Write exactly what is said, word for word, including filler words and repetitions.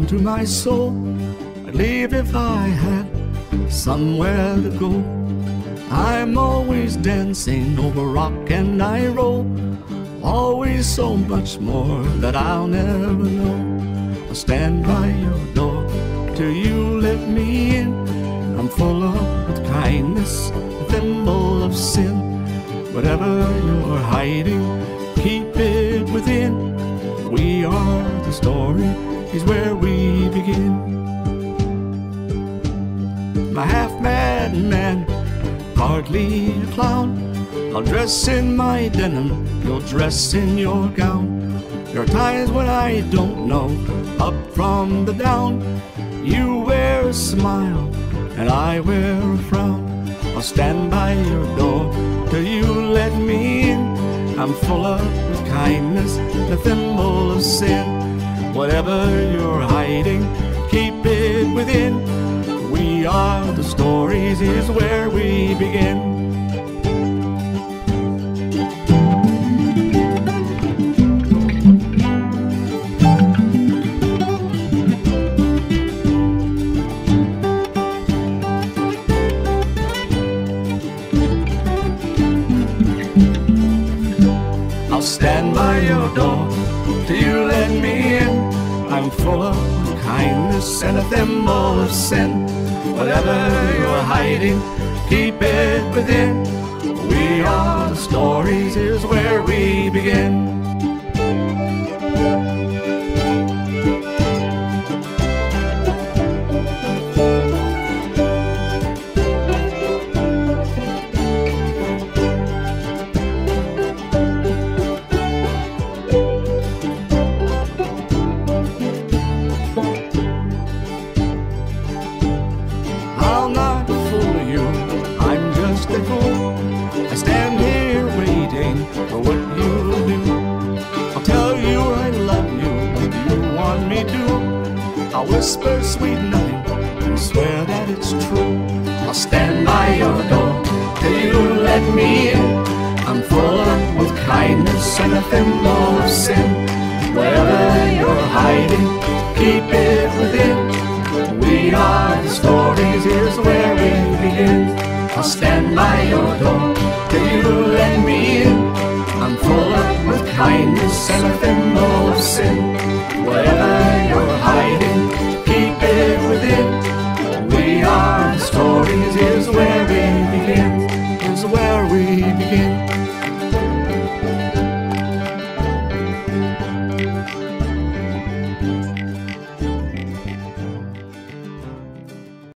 down to my soul. I'd leave if I had somewhere to go. I'm always dancing over rock and I roll. Always so much more that I'll never know. I'll stand by your door till you let me in. I'm full of with kindness, a thimble of sin. Whatever you're hiding, keep it within. We are the story, is where we begin. My half-mad man, hardly a clown. I'll dress in my denim, you'll dress in your gown. There are times when I don't know up from the down. You wear a smile and I wear a frown. I'll stand by your door till you let me in. I'm full of kindness, the thimble of sin. Whatever you're hiding, keep it within. We are the stories, is where we begin. I'll stand by your door till you let me in. I'm full of kindness and a thimble of sin. Whatever you're hiding, keep it within. We are the stories, is where we begin. I stand here waiting for what you'll do. I'll tell you I love you if you want me to. I'll whisper sweet nothing and swear that it's true. I'll stand by your door till you let me in. I'm full of with kindness and a thimble of sin. Wherever you're hiding, keep it within. We are the stories, here's where we begin. I'll stand by your door till you let me in. I'm full up with kindness and a thimble of sin. Whatever you're hiding,